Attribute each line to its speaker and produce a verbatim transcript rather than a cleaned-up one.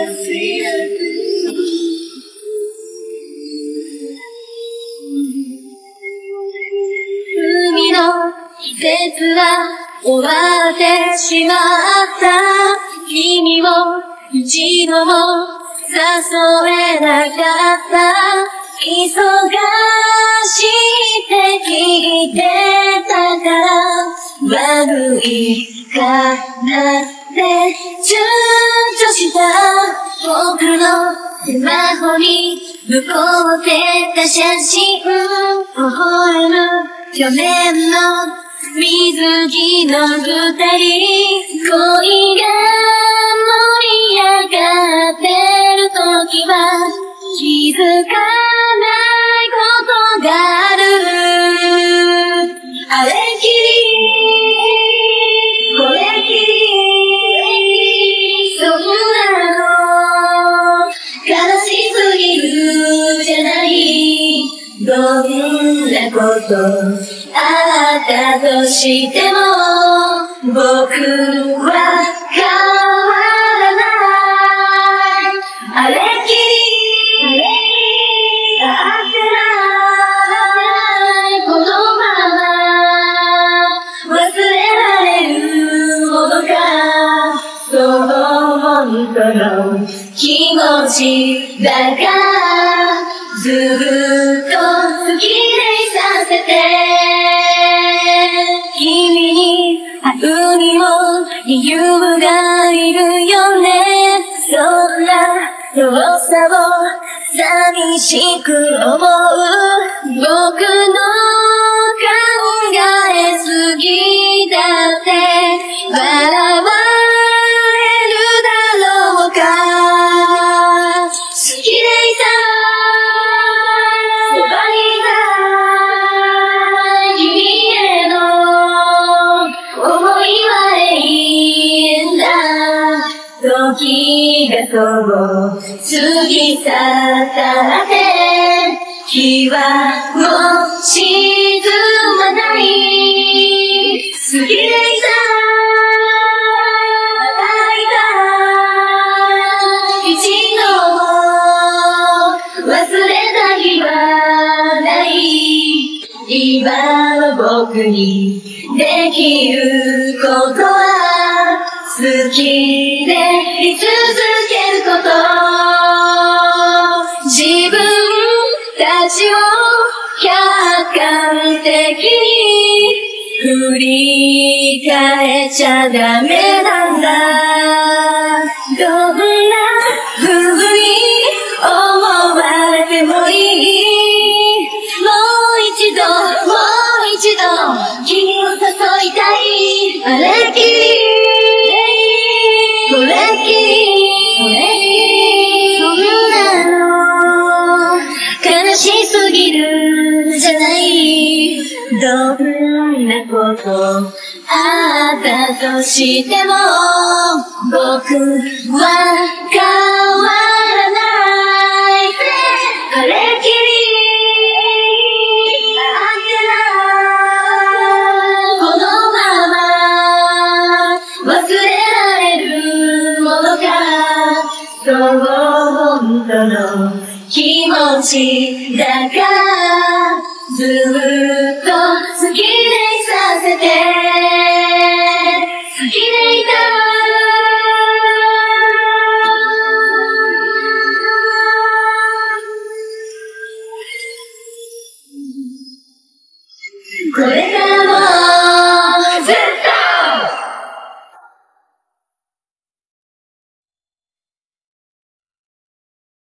Speaker 1: 海の季節は終わってしまった。君を一度も誘えなかった。忙しいって聞いてたから悪いかなって躊躇した僕のスマホに残ってた写真。微笑む去年の水着の二人、恋が盛り上がってる時は気づかないことがある。あれきりこれきりそんなの悲しすぎるじゃない。どんなことあったとしても僕は変わらない。あれきり会ってないこのまま忘れられるものか。そう本当の気持ちだからずっと好きでいさせて。君に会うにも理由がいるよね。そんな弱さを寂しく思う僕の考えすぎだって笑われるだろうか。好きでいたそばにいた君への想いは永遠だ。時がそう過ぎ去ったって日はもう沈まない。好きでいた一度も忘れた日はない。今の僕にできることは好きでい続けること。自分たちを客観的に振り返っちゃダメなんだ。どんな風に思われてもいい。もう一度もう一度君を誘いたい。あれきりこれきりこれきりそんなの悲しすぎるじゃない。どんなことあったとしても僕は変わらない。あれきり会ってないこのまま忘れられるものか。そう本当の気持ちだからずっと好きでいさせて。好きでいたこれから